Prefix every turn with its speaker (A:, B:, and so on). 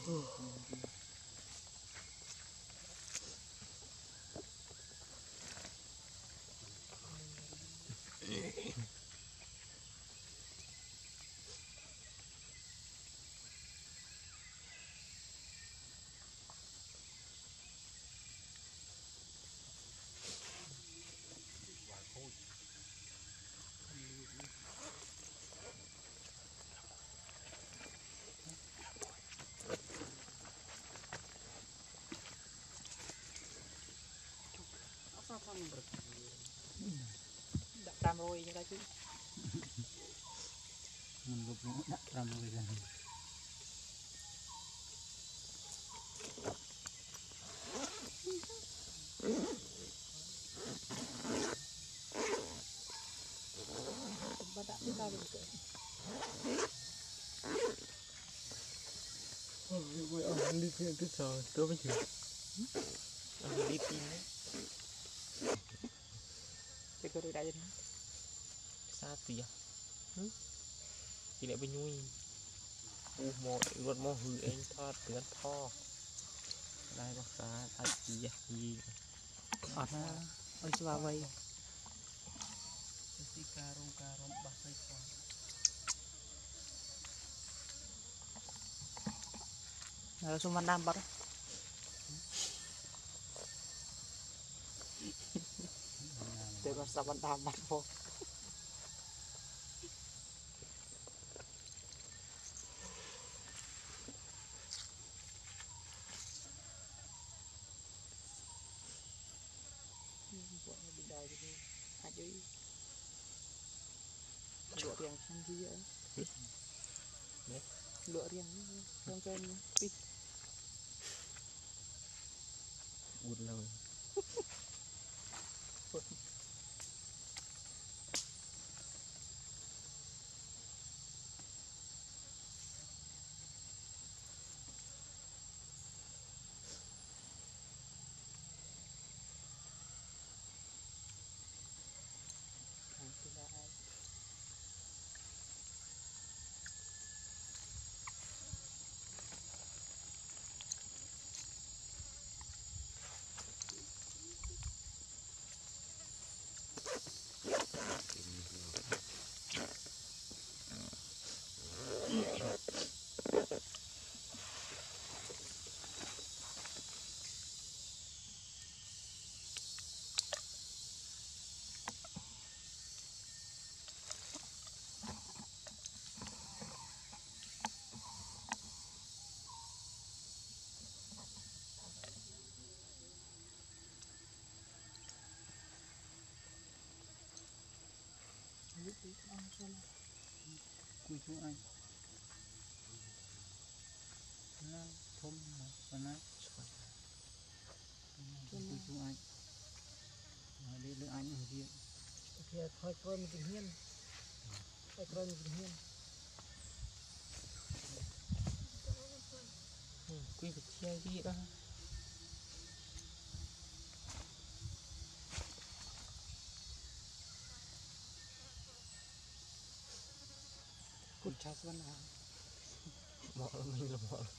A: Đặt tam rồi như thế chứ.
B: Mình gục nó đặt tam rồi ra.
A: Bắt đặt cái cao được rồi.
C: Ông đi cái sờ tôi mới chịu. Ông đi tìm đấy.
A: Cái cơ đây đây.
C: Sao tìa? Thì lại bên nhui. Một luôn mò hư anh thoát từ ăn tho. Đây bác xã ai gì gì.
A: Ở ơi cho vào vậy.
C: Cái cà rong bạc cây con.
A: Xung quanh đam bắt. Để con sao đam bắt vô. Lựa riêng xem gì vậy? Lựa riêng không cho anh đi.
C: Út lâu.
B: Cùi chú anh. Nó thôm và nó. Cùi chú anh. Đi lựa anh ở kia.
A: Thì thôi coi mình tình hiên. Thôi coi mình tình hiên.
C: Quy vật chia gì đó.
A: Cút cháo xuân à.
C: Bỏ mình là bỏ.